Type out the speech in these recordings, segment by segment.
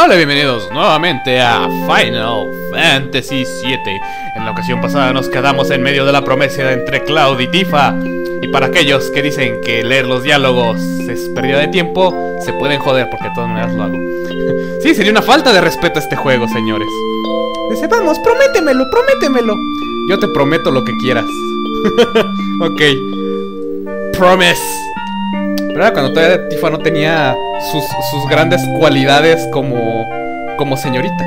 Hola, bienvenidos nuevamente a Final Fantasy VII. En la ocasión pasada nos quedamos en medio de la promesa entre Cloud y Tifa. Y para aquellos que dicen que leer los diálogos es pérdida de tiempo, se pueden joder porque de todas maneras lo hago. Sí, sería una falta de respeto a este juego, señores. Dice, vamos, prométemelo, prométemelo. Yo te prometo lo que quieras. Ok. Promise. Pero era cuando todavía Tifa no tenía sus grandes cualidades como señorita.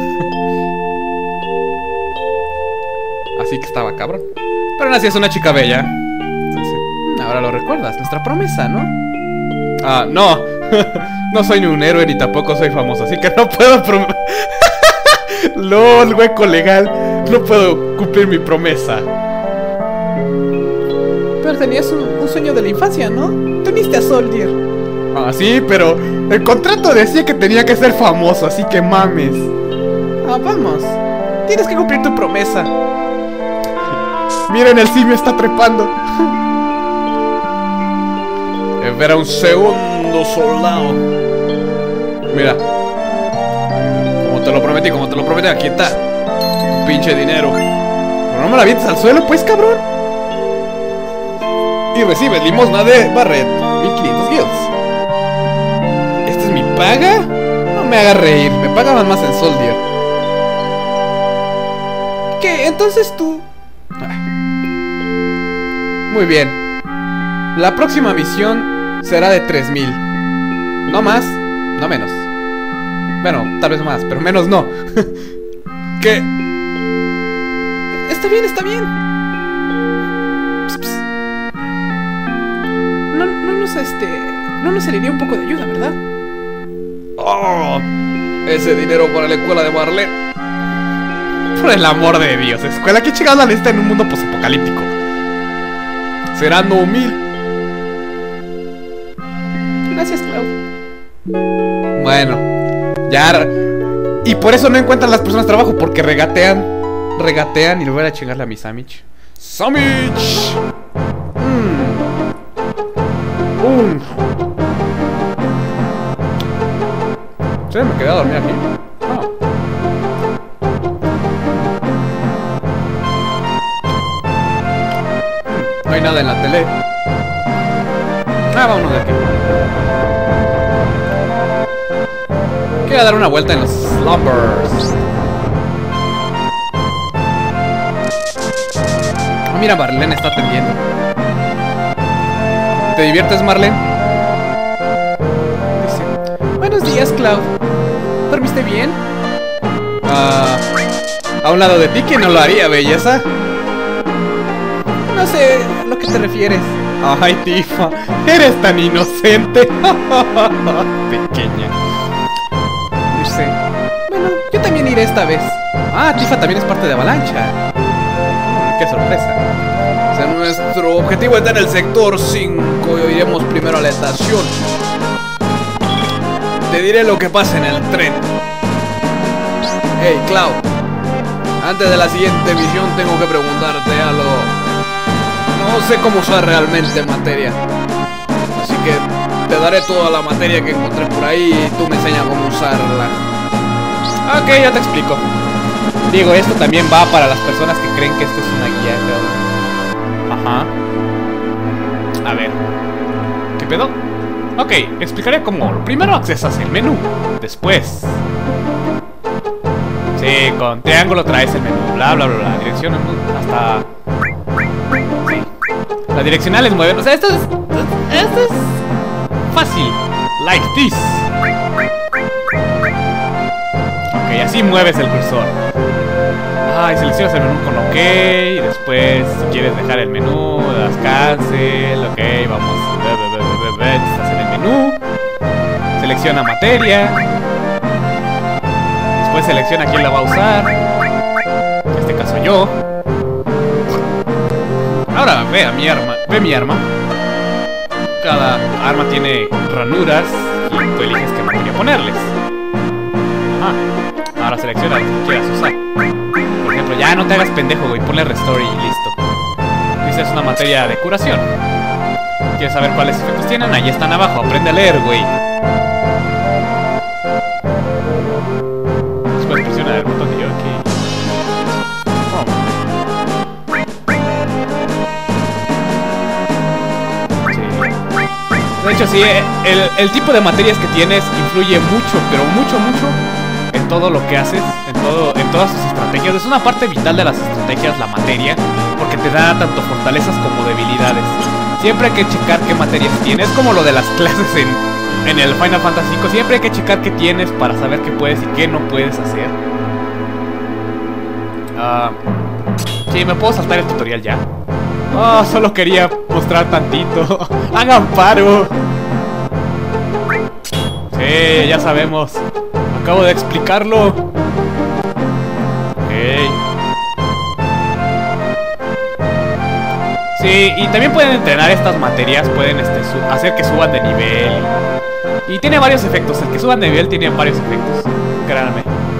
Así que estaba cabrón. Pero aún así es una chica bella. Entonces, ahora lo recuerdas, nuestra promesa, ¿no? Ah, no. No soy ni un héroe ni tampoco soy famoso, así que no puedo LOL, hueco legal. No puedo cumplir mi promesa. Pero tenías un sueño de la infancia, ¿no? Te uniste a Soldier. Ah, sí, pero el contrato decía que tenía que ser famoso, así que mames. Ah, vamos. Tienes que cumplir tu promesa. Miren, el simio está trepando. Espera un segundo, soldado. Mira. Como te lo prometí, aquí está tu pinche dinero. Pero no me la avientes al suelo, pues, cabrón. Y recibes limosna de Barret, 1500 guilds. ¿Esta es mi paga? No me hagas reír, me pagaban más en Soldier. ¿Qué? Entonces tú... Muy bien. La próxima misión será de 3000. No más, no menos. Bueno, tal vez más, pero menos no. ¿Qué? Está bien, está bien. No nos saliría un poco de ayuda, ¿verdad? Oh, ese dinero para la escuela de Marlene. Por el amor de Dios, escuela, ¿qué chingada la lista en un mundo posapocalíptico? Serán 9000. Gracias, Cloud. Bueno, ya. Y por eso no encuentran las personas trabajo, porque regatean y le voy a chingarle a mi Samich. ¡Samich! ¿Sí? ¿Me quedé a dormir aquí? No. No hay nada en la tele. Ah, vámonos de aquí. Quiero dar una vuelta en los slumbers. Oh, mira, Marlene está atendiendo. ¿Te diviertes, Marlene? Dice, buenos días, Cloud. ¿Dormiste bien? A un lado de ti, ¿quién no lo haría, belleza? No sé a lo que te refieres. Ay, Tifa, eres tan inocente. Pequeña. Dice, bueno, yo también iré esta vez. Ah, Tifa también es parte de Avalancha. Qué sorpresa. O sea, nuestro objetivo está en el sector 5 y iremos primero a la estación. Te diré lo que pasa en el tren. Hey, Cloud. Antes de la siguiente misión tengo que preguntarte algo. No sé cómo usar realmente materia. Así que te daré toda la materia que encontré por ahí y tú me enseñas cómo usarla. Ok, ya te explico. Digo, esto también va para las personas que creen que esto es una guía, pero... Ajá. A ver. ¿Qué pedo? Ok, explicaré cómo. Primero accesas el menú. Después... Sí, con triángulo traes el menú. Bla, bla, bla, bla. Dirección hasta... Sí. Las direccionales mueven. O sea, esto es fácil. Like this. Ok, así mueves el cursor. Y seleccionas el menú con OK. Y después, si quieres dejar el menú, das cancel. Ok, vamos. Estás en el menú. Selecciona materia. Después selecciona quién la va a usar. En este caso yo. Ahora ve a mi arma. Ve mi arma. Cada arma tiene ranuras y tú eliges qué materia ponerles. Ajá. Ahora selecciona lo que quieras usar. Por ejemplo, ya no te hagas pendejo, güey. Ponle restore y listo. Dice es una materia de curación. ¿Quieres saber cuáles efectos tienen? Ahí están abajo. Aprende a leer, güey. hecho, sí, el tipo de materias que tienes influye mucho, pero mucho, mucho en todo lo que haces, en todas tus estrategias. Es una parte vital de las estrategias, la materia, porque te da tanto fortalezas como debilidades. Siempre hay que checar qué materias tienes, como lo de las clases en el Final Fantasy V. Siempre hay que checar qué tienes para saber qué puedes y qué no puedes hacer. Sí, me puedo saltar el tutorial ya. Solo quería mostrar tantito. ¡Hagan paro! Sí, ya sabemos. Acabo de explicarlo. Ok. Sí, y también pueden entrenar estas materias. Pueden hacer que suban de nivel. Y tiene varios efectos. El que suban de nivel tiene varios efectos. Créanme.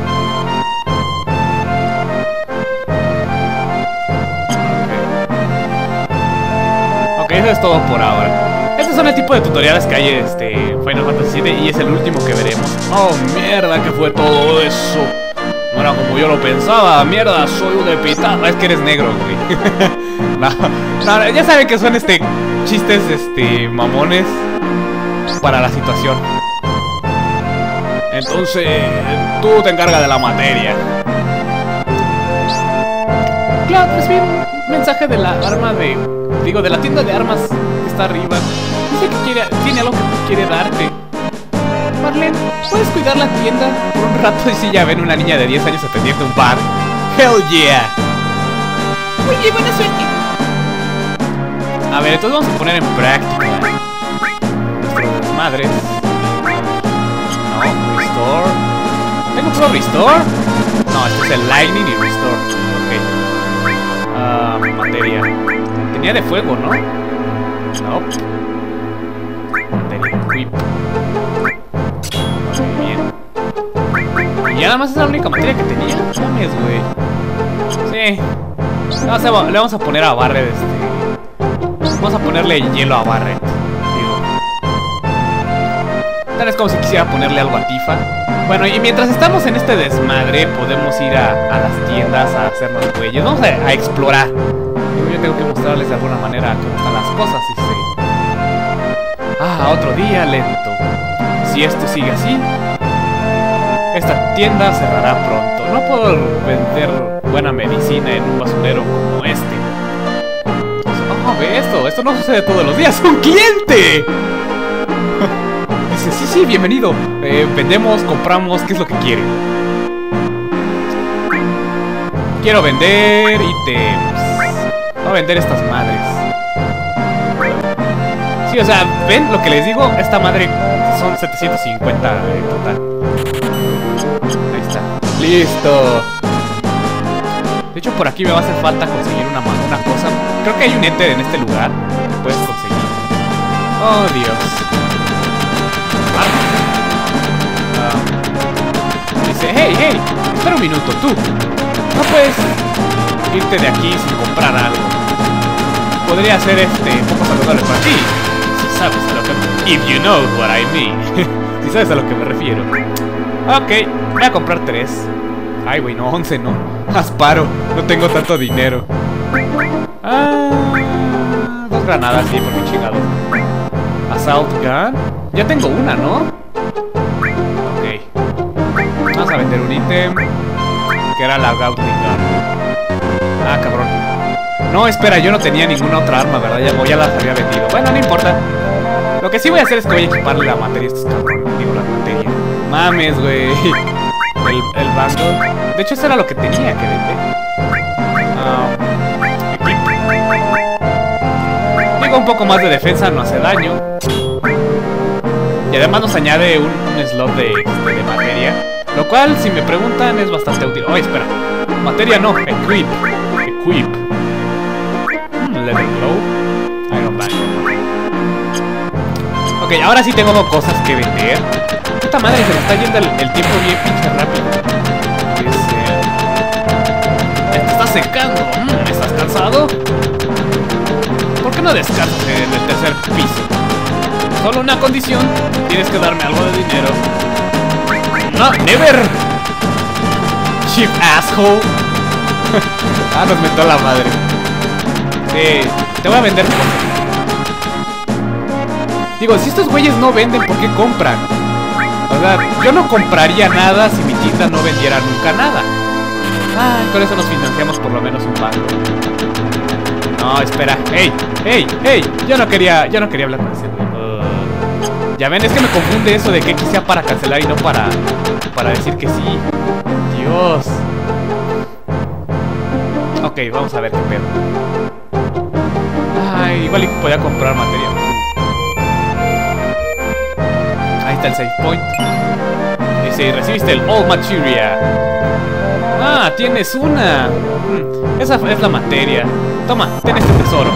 Eso es todo por ahora. Estos son el tipo de tutoriales que hay en Final Fantasy VII y es el último que veremos. Oh, mierda, ¿qué fue todo eso? No era como yo lo pensaba. Mierda, soy un depitado. Es que eres negro, güey. No, ya saben que son chistes mamones para la situación. Entonces, tú te encargas de la materia. Claro, recibí un mensaje de la arma de la tienda de armas que está arriba. Dice que tiene algo que quiere darte. Marlene, ¿puedes cuidar la tienda por un rato? Y si ya ven una niña de 10 años atendiendo un bar. Hell yeah. Oye, buena suerte. A ver, entonces vamos a poner en práctica nuestros desmadres. No, restore. ¿Tengo puro restore? No, este es el lightning y restore. Ok. Materia. Tenía de fuego, ¿no? No. Materia. Equip. Muy bien. Y ya nada más es la única materia que tenía. Mames, güey. Sí. Le vamos a poner a Barret Vamos a ponerle hielo a Barret. Digo. Tal vez como si quisiera ponerle algo a Tifa. Bueno, y mientras estamos en este desmadre, podemos ir a las tiendas a hacernos güeyes. Vamos a explorar. Yo tengo que mostrarles de alguna manera cómo están las cosas. Otro día lento. Si esto sigue así, esta tienda cerrará pronto. No puedo vender buena medicina en un basurero como este. Ve esto no sucede todos los días. ¡Un cliente! Dice, sí, bienvenido. Vendemos, compramos, ¿qué es lo que quiere? Quiero vender ítems. Voy a vender estas madres. Sí, o sea, ¿ven lo que les digo? Esta madre son 750 en total. Ahí está. ¡Listo! De hecho, por aquí me va a hacer falta conseguir una cosa. Creo que hay un ente en este lugar que puedes conseguir. Oh, Dios. Dice, hey, espera un minuto, tú. No puedes irte de aquí sin comprar algo. Podría ser poco saludable para ti. Si sabes a lo que... If you know what I mean. Si sabes a lo que me refiero. Ok, voy a comprar 3. Ay, güey, no, 11 no. Asparo, no tengo tanto dinero. 2 granadas, sí, por mi chingado. Assault gun. Ya tengo una, ¿no? Ok. Vamos a vender un ítem que era la Gatling gun. Cabrón. No, espera, yo no tenía ninguna otra arma, ¿verdad? Ya las había vendido. Bueno, no importa. Lo que sí voy a hacer es que voy a equiparle la materia a estos cabrones. Digo, la materia. Mames, güey. El bundle. De hecho, eso era lo que tenía que vender. Digo, un poco más de defensa no hace daño. Y además nos añade un slot de materia. Lo cual, si me preguntan, es bastante útil. Oh, espera. Materia no, equip. Level glow. Iron Bag. Ok, ahora sí tengo cosas que vender. Puta madre, se me está yendo el tiempo bien pinche rápido. Te estás secando. ¿Estás cansado? ¿Por qué no descansas en el tercer piso? Solo una condición. Tienes que darme algo de dinero. No, never. Cheap asshole. Nos metió la madre. Sí, te voy a vender cosas. Digo, si estos güeyes no venden, ¿por qué compran? O sea, yo no compraría nada si mi tienda no vendiera nunca nada. Ay, con eso nos financiamos por lo menos un banco. No, espera. ¡Ey! ¡Ey! ¡Ey! Yo no quería hablar con ese güey. Ya ven, es que me confunde eso de que X sea para cancelar y no para decir que sí. Dios. Ok, vamos a ver qué pedo. Ay, igual y podía comprar material. Ahí está el save point. Dice, recibiste el All Materia. Ah, tienes una. Esa es la materia. Toma, ten este tesoro.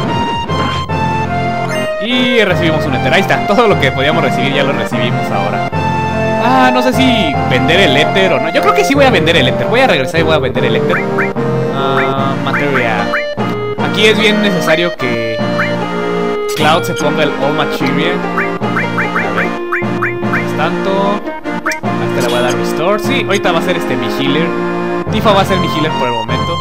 Y recibimos un éter. Ahí está, todo lo que podíamos recibir ya lo recibimos ahora. Ah, no sé si vender el éter o no. Yo creo que sí voy a vender el éter. Voy a regresar y voy a vender el éter. Materia. Aquí es bien necesario que Cloud se ponga el All Materia. A ver. Mientras tanto, a este le voy a dar Restore. Sí, ahorita va a ser mi healer. Tifa va a ser mi healer por el momento.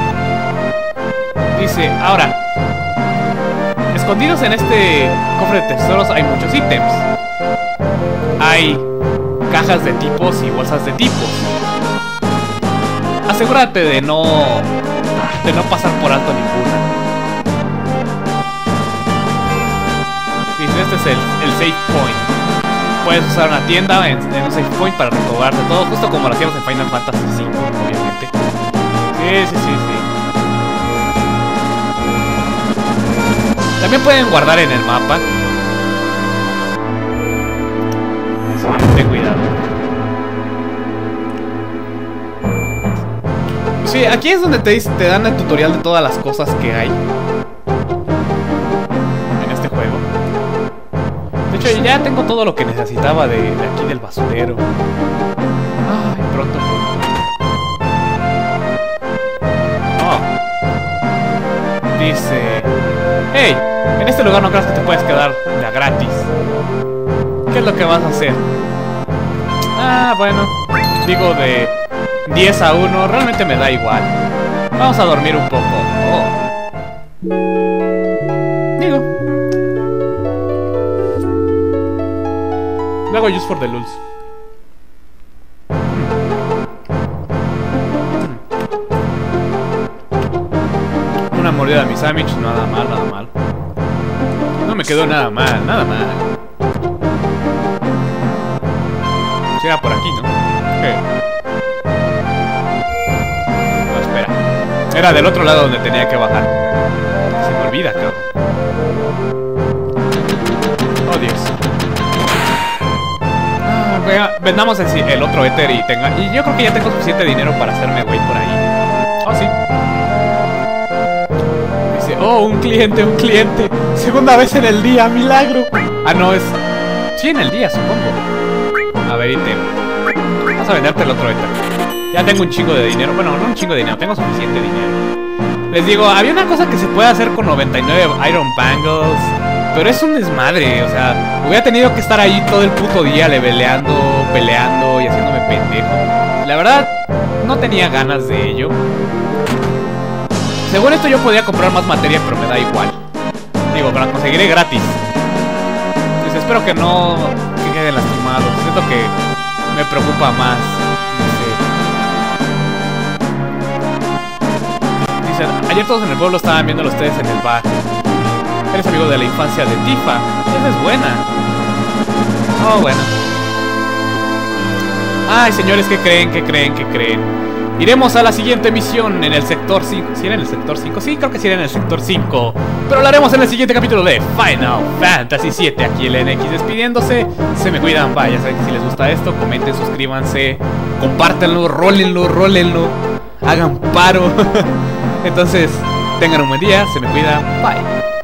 Dice, ahora, escondidos en este cofre de tesoros hay muchos ítems. Hay cajas de tipos y bolsas de tipos. Asegúrate de no pasar por alto ninguna. Dice, este es el save point. Puedes usar una tienda en un save point para recobrarte todo, justo como lo hacíamos en Final Fantasy V, obviamente. Sí. También pueden guardar en el mapa. Sí, ten cuidado. Sí, aquí es donde te dan el tutorial de todas las cosas que hay en este juego. De hecho, ya tengo todo lo que necesitaba de aquí del basurero. Ay, pronto. Oh. Dice... Hey, en este lugar no creas que te puedes quedar de a gratis. ¿Qué es lo que vas a hacer? Ah, bueno. Digo de 10 a 1, realmente me da igual. Vamos a dormir un poco. Oh. Digo. Luego just for the lulz. Una mordida de mi sandwich, nada mal. No me quedó nada mal. Era por aquí, ¿no? ¿Qué? No, espera. Era del otro lado donde tenía que bajar. Se me olvida, cabrón. Oh, Dios. Vendamos el otro éter y yo creo que ya tengo suficiente dinero para hacerme güey por ahí. Oh, sí. Dice, oh, un cliente. Segunda vez en el día, milagro. Ah, no, es... Sí, en el día, supongo. A ver, ítem. Vamos a venderte el otro éter. Ya tengo un chingo de dinero. Bueno, no un chingo de dinero, tengo suficiente dinero. Les digo, había una cosa que se puede hacer con 99 Iron Bangles, pero es un desmadre, o sea, hubiera tenido que estar ahí todo el puto día leveleando, peleando y haciéndome pendejo. La verdad, no tenía ganas de ello. Según esto yo podía comprar más materia, pero me da igual. Digo, la conseguiré gratis. Pues espero que no queden lastimados. Siento que me preocupa más. No sé. Dicen, ayer todos en el pueblo estaban viéndolo ustedes en el bar. Eres amigo de la infancia de Tifa. Esa es buena. Oh, bueno. Ay, señores, ¿qué creen? Iremos a la siguiente misión en el sector 5. ¿Sí era en el sector 5? Sí, creo que sí era en el sector 5. Pero lo haremos en el siguiente capítulo de Final Fantasy VII. Aquí el NX despidiéndose. Se me cuidan, vaya, saben que si les gusta esto, comenten, suscríbanse, compártanlo, rólenlo. Hagan paro. Entonces, tengan un buen día, se me cuidan, bye.